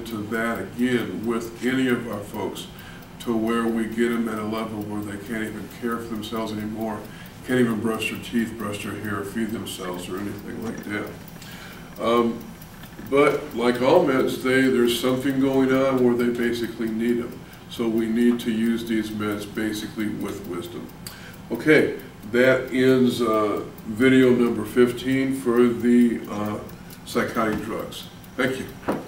into that again with any of our folks, to where we get them at a level where they can't even care for themselves anymore, can't even brush their teeth, brush their hair, feed themselves, or anything like that. But like all meds, there's something going on where they basically need them. So we need to use these meds basically with wisdom. Okay, that ends video number 15 for the psychotic drugs. Thank you.